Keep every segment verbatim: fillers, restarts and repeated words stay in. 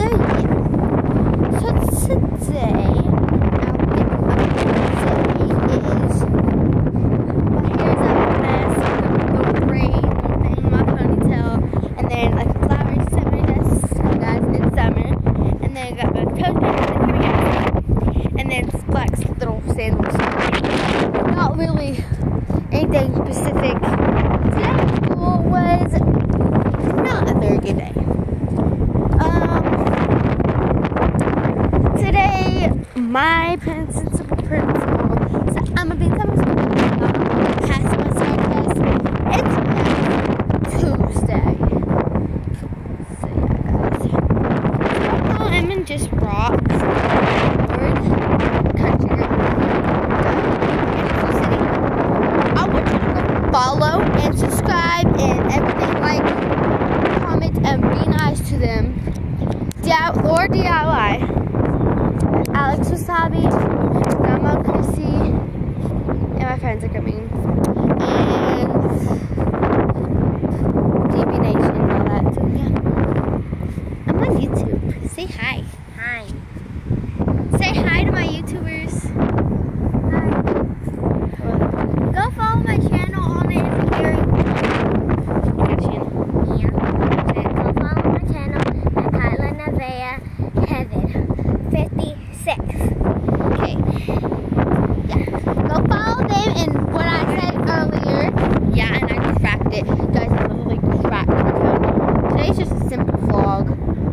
So yeah. So today, outfit of the day is my hair's a mess, the braid thing, my ponytail, and then like flowers summer that's guys in summer, and then I got my toes done, and then black little sandals. Not really anything specific. Today's school was not a very good day. Um, today my principal principal said I'm gonna be coming to school, pass my side test. It's Tuesday. So yeah, guys. Right now I'm in just rocks. Word country. I want you to go follow and subscribe and everything, like, comment, and be nice to them. Lord D I Y, Alex Wasabi, Grandma Chrissy, and my friends are coming. And T V Nation and all that. So yeah. I'm on YouTube. Say hi. Hi. Say hi to my YouTubers. Hi. Go follow my channel on it if you're very Channel. yeah. Go follow my channel at Kyla Nevaeh Heaven fifty-six. Okay. Yeah. Go follow them and what I said earlier. Yeah, and I cracked it. You guys have a really cracked it. Today's just a simple vlog.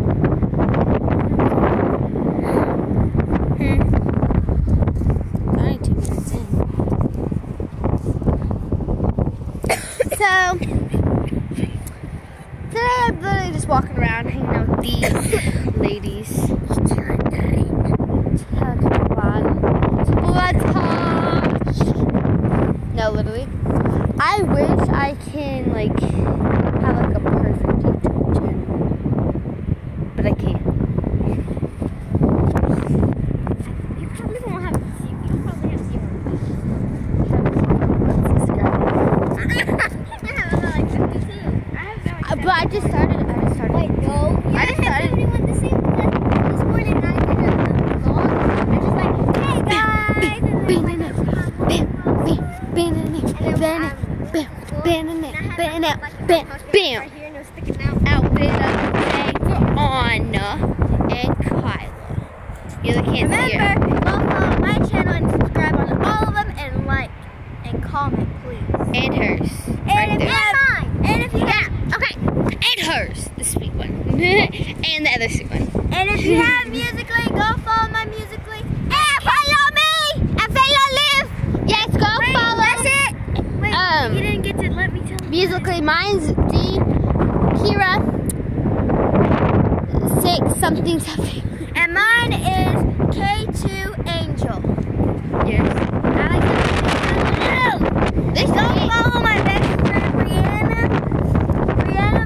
Hmm. Only two minutes in. So today I'm literally just walking around hanging out with these ladies. No, literally. I wish I can like have like a perfect YouTube channel, but I can't. You probably won't have to see. You probably have zero. I have like fifty-two. I have like Uh, but I just started. I just started. Wait, no. I I just didn't have started. anyone to see because this morning I did a vlog. I just like, hey guys, and then like, Bam, bam, bam, bam, bam, bam. right here and it was sticking out. Outfit of the day for Anna and Kyla. You can't see her. Remember, go follow my channel and subscribe on all of them and like and comment, please. And hers. And Right if there. you have mine, and if you Yeah, have, okay. And hers, the sweet one. And the other sweet one. and if you have Musical.ly, go follow my Musical.ly and follow me and follow Liv. Yes, go Wait, follow. that's it. Wait, Um, you didn't get to let me tell you. Musical.ly, mine's D Kira six something something. And mine is K two Angel. Yes. I like that. This Go is follow my best friend Brianna. Brianna,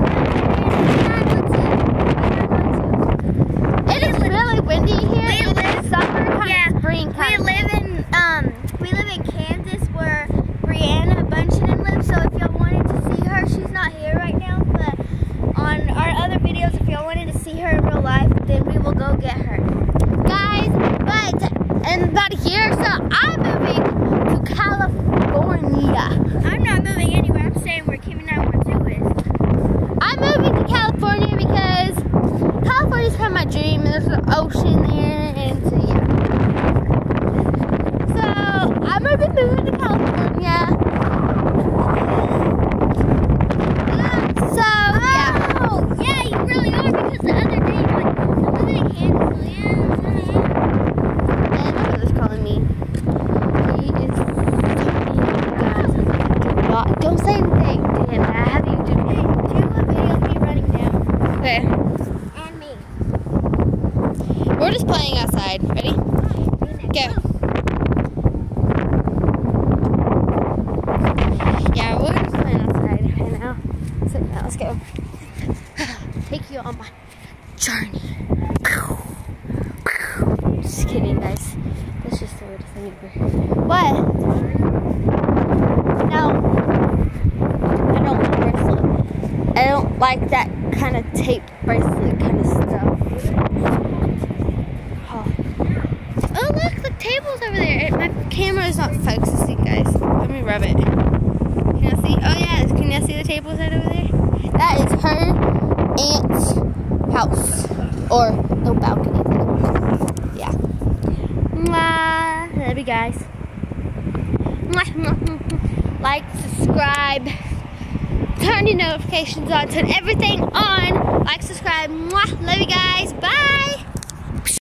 Brianna, It is really windy here. We It's live- summer kind yeah, of spring We kind of. live in um we live in Kansas where Brianna Bunchinen lives, so if y'all wanted to see her, she's not here right now, but on our other videos, if y'all wanted to see her in real life, then we will go get her. Guys, but in about a year or so, I'm moving to California. I'm not moving anywhere, I'm staying where Kimmy nine one two is. I'm moving to California because California's kind of my dream. There's an ocean there, and so yeah. So I'm gonna be moving to California. So yeah. Oh, yeah, you really are, because the other day, like, I'm living in Kansas, so yeah, And my brother's calling me. He is guys. Don't say anything to him. I have you do hey, do a video of me running down. Okay. And me. We're just playing outside. Ready? Go. Yeah, we're just playing outside right now. So yeah, let's go. Take you on my journey. Just kidding, guys. That's just the weirdest thing ever. What? No. I don't like bracelet. I don't like that kind of tape bracelet kind of stuff. Oh. Oh, look, the table's over there. My camera is not focusing, guys. Let me rub it. Can y'all see? Oh, yeah. Can y'all see the tables right over there? That is her aunt's house. Or no balcony. Yeah. Mwah. Love you guys. Mwah, mwah, mwah. Like, subscribe, turn your notifications on, turn everything on. Like, subscribe. Mwah. Love you guys. Bye.